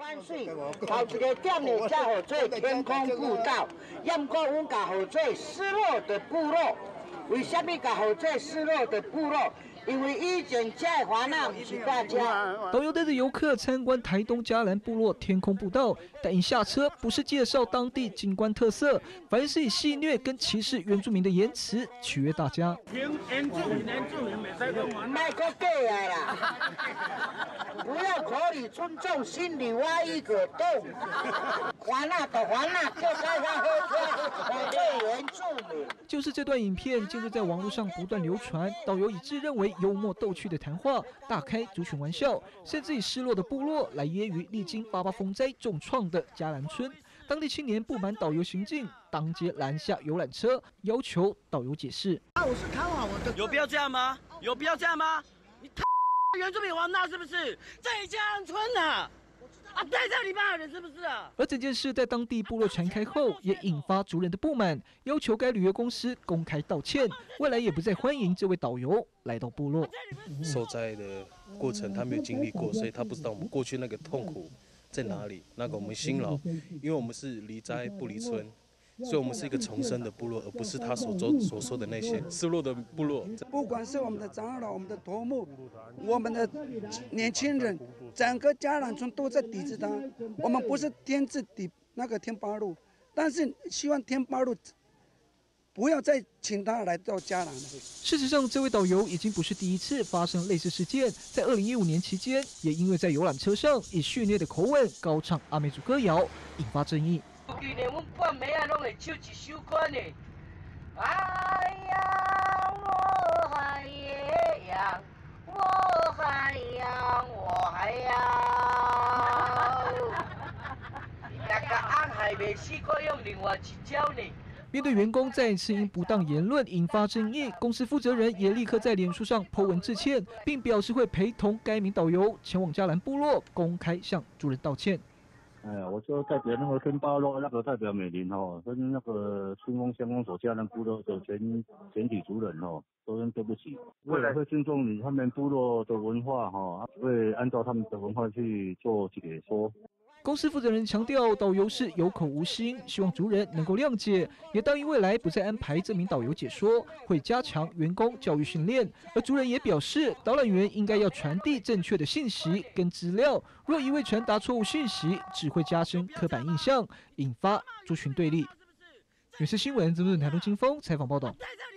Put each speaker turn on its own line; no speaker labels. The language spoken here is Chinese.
万岁，头一个点呢，才好做天空步道，要过阮甲好做失落的部落。为什么甲好做失落的部落？因为以前在华南不是大家。
导游带着游客参观台东嘉兰部落天空步道，但一下车不是介绍当地景观特色，反而是以戏谑跟歧视原住民的言辞取悦大家。
原住民没使讲话，卖个过来啦！不要口里尊重，心里挖一个洞。还那的还那，就该他喝出我对原住民。
就是这段影片，近日在网络上不断流传，导游以自认为幽默逗趣的谈话，大开族群玩笑，甚至以失落的部落来揶揄历经88风灾重创的嘉兰村。当地青年不满导游行径，当街拦下游览车，要求导游解释。
我是看好我的，
有必要这样吗？有必要这样吗？你原住民王大是不是？在嘉兰村啊！在这里巴尔人是不是啊？
而整件事在当地部落传开后，也引发族人的不满，要求该旅游公司公开道歉，未来也不再欢迎这位导游来到部落。
受灾的过程他没有经历过，所以他不知道我们过去那个痛苦在哪里。那个我们辛劳，因为我们是离灾不离村。所以，我们是一个重生的部落，而不是他所说的那些失落的部落。
不管是我们的长老、我们的头目、我们的年轻人，整个嘉兰村都在抵制他。我们不是天字抵那个天八路，但是希望天八路不要再请他来到嘉兰了。
事实上，这位导游已经不是第一次发生类似事件，在2015年期间，也因为在游览车上以训练的口吻高唱阿美族歌谣，引发争议。
去年阮半暝啊，拢会唱一首歌呢。海洋，我海洋，我海洋，我海洋。那个安还没试过用另外一招呢。
面对员工再次因不当言论引发争议，公司负责人也立刻在脸书上 po 文致歉，并表示会陪同该名导游前往嘉兰部落，公开向族人道歉。
我就代表那个天八路那个代表美林跟那个春风乡公所嘉兰部落的全体族人说声对不起，未来会尊重他们部落的文化会按照他们的文化去做解说。
公司负责人强调，导游是有口无心，希望族人能够谅解，也答应未来不再安排这名导游解说，会加强员工教育训练。而族人也表示，导览员应该要传递正确的信息跟资料，若一味传达错误讯息，只会加深刻板印象，引发族群对立。原视新闻，台东金峰采访报道。